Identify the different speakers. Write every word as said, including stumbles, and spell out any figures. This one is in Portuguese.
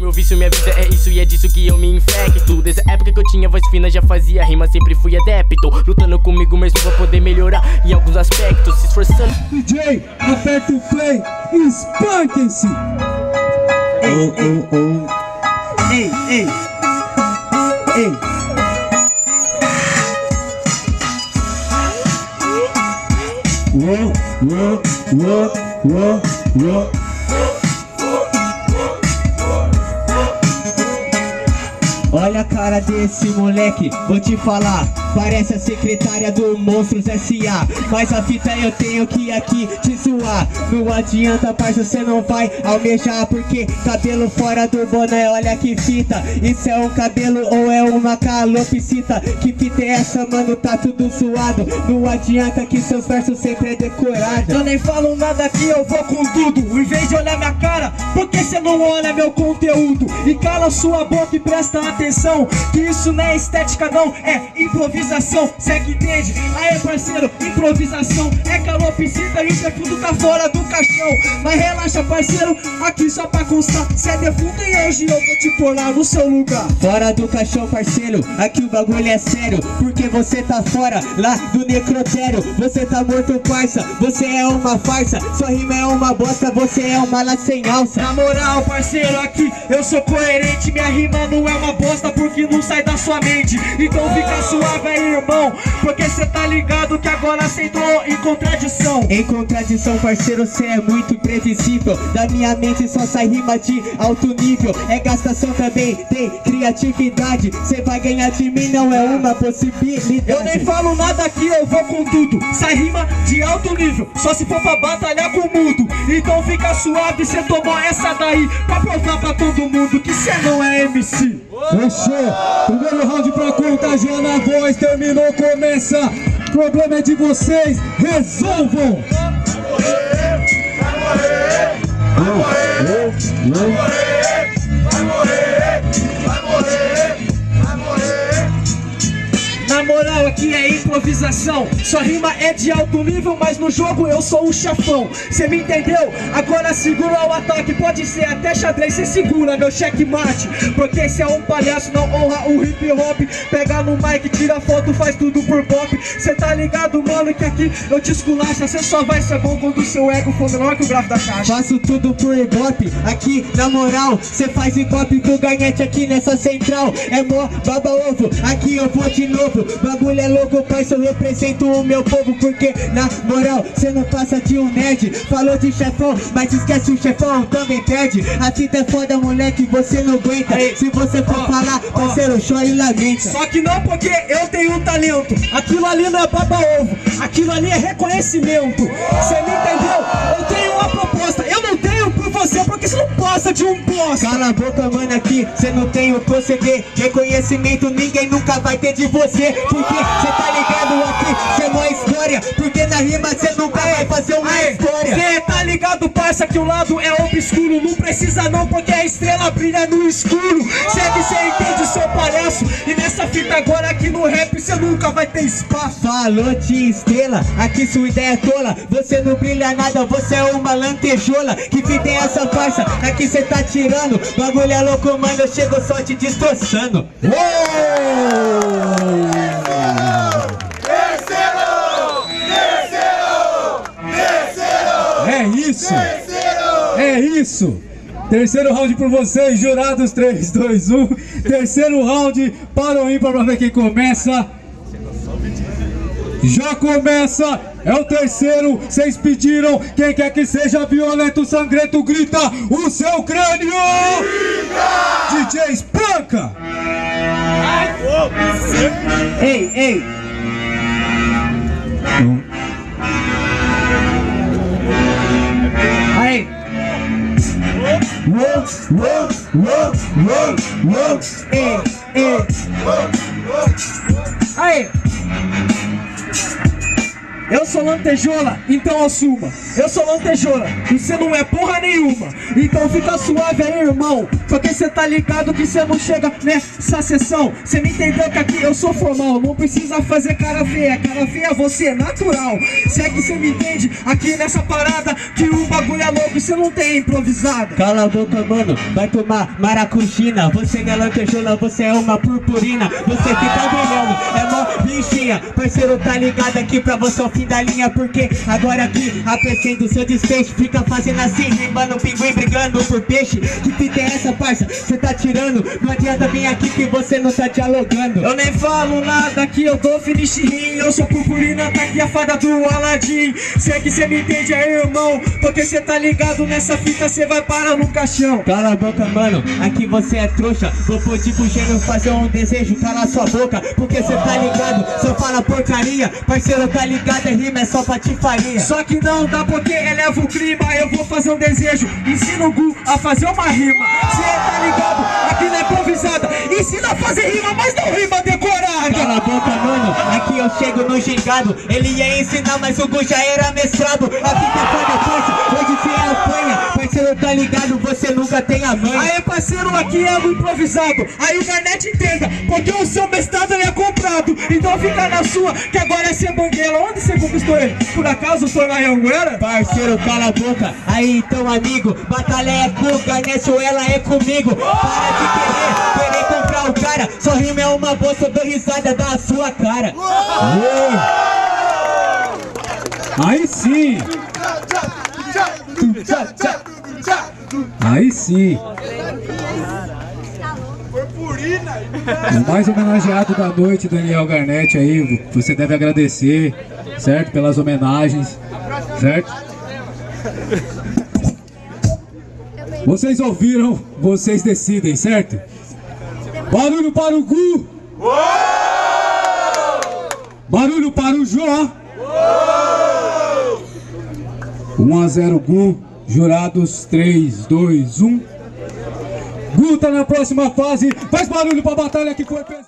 Speaker 1: meu vício, minha vida é isso e é disso que eu me infecto. Desde a época que eu tinha voz fina já fazia rima, sempre fui adepto, lutando comigo mesmo pra poder melhorar em alguns aspectos, se esforçando.
Speaker 2: D J, aperta o play e espanquem-se.
Speaker 3: Ei, ei, ei. Ei, ei. Ei. Uou, uou, uou, uou, uou. Olha a cara desse moleque, vou te falar. Parece a secretária do Monstros S A. Mas a fita eu tenho que aqui te zoar. Não adianta, parça, você não vai almejar. Porque cabelo fora do boné, olha que fita. Isso é um cabelo ou é uma calopsita? Que fita é essa, mano? Tá tudo zoado. Não adianta que seus versos sempre é decorado.
Speaker 4: Eu nem falo nada aqui, eu vou com tudo. Em vez de olhar minha cara, por que você não olha meu conteúdo? E cala sua boca e presta atenção, que isso não é estética não, é improvisação. Cê que entende? Aê parceiro, improvisação é calopsita e o defunto tá fora do caixão. Mas relaxa parceiro, aqui só pra constar, cê é defunto e hoje eu vou te pôr lá no seu lugar.
Speaker 3: Fora do caixão parceiro, aqui o bagulho é sério. Porque você tá fora lá do necrotério. Você tá morto parça, você é uma farsa. Sua rima é uma bosta, você é uma lá sem alça.
Speaker 4: Na moral parceiro, aqui eu sou coerente. Minha rima não é uma bosta porque não sai da sua mente. Então fica suave aí irmão, porque cê tá ligado que agora cê entrou em contradição.
Speaker 3: Em contradição parceiro, cê é muito imprevisível. Da minha mente só sai rima de alto nível. É gastação também, tem criatividade. Cê vai ganhar de mim, não é uma possibilidade.
Speaker 4: Eu nem falo nada aqui, eu vou com tudo. Sai rima de alto nível, só se for pra batalhar com o mundo. Então fica suave, cê tomou essa daí pra provar pra todo mundo que cê não é M C.
Speaker 2: Fechou, primeiro round pra contagiar na voz. Terminou, começa. O problema é de vocês, resolvam.
Speaker 5: Vai morrer, vai morrer, vai morrer, vai morrer, vai morrer, vai morrer, vai morrer.
Speaker 4: Na moral aqui é improvisação. Sua rima é de alto nível, mas no jogo eu sou o chefão. Cê me entendeu? Agora segura o ataque. Pode ser até xadrez, cê segura meu checkmate. Porque cê é um palhaço, não honra o hip hop. Pega no mic, tira foto, faz tudo por pop. Cê tá ligado, mano, que aqui eu te esculacha. Cê só vai ser bom quando o seu ego for menor que o grafo da caixa.
Speaker 3: Faço tudo por ibope, aqui na moral. Cê faz ibope pro ganhete aqui nessa central. É mó baba ovo, aqui eu vou de novo. Bagulho é louco, parça, eu represento o meu povo. Porque na moral, cê não passa de um nerd. Falou de chefão, mas esquece o chefão, também perde. A fita é foda, moleque, você não aguenta. Aí, se você for ó, falar, parceiro, chora e lamenta.
Speaker 4: Só que não porque eu tenho um talento. Aquilo ali não é baba ovo, aquilo ali é reconhecimento. Cê me entendeu? Eu tenho uma proposta, eu não tenho por você porque você não passa de um bosta.
Speaker 3: Cala a boca, mano, aqui cê não tem o proceder. Reconhecimento ninguém nunca vai ter de você. Porque cê tá ligado aqui, cê é uma história. Porque na rima cê nunca vai fazer uma Aê, história.
Speaker 4: Cê tá ligado, parça, que o lado é obscuro. Não precisa não, porque a estrela brilha no escuro. Cê que cê entende, seu palhaço. E nessa fita agora aqui no rap cê nunca vai ter espaço.
Speaker 3: Falou de estrela, aqui sua ideia é tola. Você não brilha nada, você é uma lantejola. Que fita é essa farsa, aqui cê tá tirando. Bagulho é louco, mano, eu chego só te destroçando.
Speaker 2: É isso, é isso. Terceiro round por vocês, jurados. Três, dois, um. Terceiro round para o ímpar pra ver quem começa. Já começa, é o terceiro. Vocês pediram, quem quer que seja violento, sangrento, grita o seu crânio. Grita! D J espanca.
Speaker 3: Ei, ei. Hum. Aí. Uou, uou, uou, uou, uou. Ei, ei.
Speaker 4: Aí. Eu sou lantejola, então assuma. Eu sou lantejola, você não é porra nenhuma. Então fica suave aí, irmão. porque cê tá ligado que cê não chega nessa sessão. Cê me entendeu que aqui eu sou formal, não precisa fazer cara feia, cara feia você é natural. Se é que cê me entende, aqui nessa parada, que o bagulho é louco e cê não tem improvisado.
Speaker 3: Cala a boca, mano, vai tomar maracujina. Você não é lantejola, você é uma purpurina. Você fica brilhando, é mó bichinha. Parceiro, tá ligado aqui pra você ao fim da linha, porque agora aqui apresento o seu desfecho. Fica fazendo assim, rimando, pinguim brigando por peixe. Que fita é essa, parça? Cê tá tirando, não adianta vir aqui que você não tá dialogando.
Speaker 4: Eu nem falo nada aqui, eu dou finish rim. Eu sou purpurina, tá aqui a fada do Aladdin. Sei que cê me entende aí, irmão, porque cê tá ligado nessa fita, cê vai parar no caixão.
Speaker 3: Cala a boca, mano, aqui você é trouxa. Vou pedir pro gênio fazer um desejo, cala sua boca, porque cê tá ligado, só fala porcaria. Parceiro, tá ligado, é rima, é só patifaria.
Speaker 4: Só que não dá porque eleva o clima. Eu vou fazer um desejo, ensina o Gu a fazer uma rima. Cê tá ligado, aqui na improvisada, ensina a fazer rima, mas não rima decorada.
Speaker 3: Cala a boca, mano, aqui eu chego no gingado. Ele ia ensinar, mas o Gu já era mestrado. A fita foi depois, hoje cê é apanha. Parceiro, tá ligado, você nunca tem a mãe.
Speaker 4: Aí, parceiro, aqui é o improvisado. Aí o Garnet entenda, porque o seu mestrado ele é comprado. Então fica na sua, que agora é ser banguela. Onde você conquistou ele? Por acaso foi na Anguera?
Speaker 3: Parceiro, cala a boca. Aí então, amigo, batalha é com o Garnet ou ela é comigo. Para de querer, querer comprar o cara. Sua rima é uma bolsa, eu dou risada da sua cara.
Speaker 2: Aí sim! Aí sim! O mais homenageado da noite, Daniel Garnet aí, você deve agradecer, certo? Pelas homenagens, certo? Vocês ouviram, vocês decidem, certo? Barulho para o Gu! Barulho para o Jó! um a zero Gu, jurados três, dois, um. Gu tá na próxima fase, faz barulho pra batalha que foi pesada.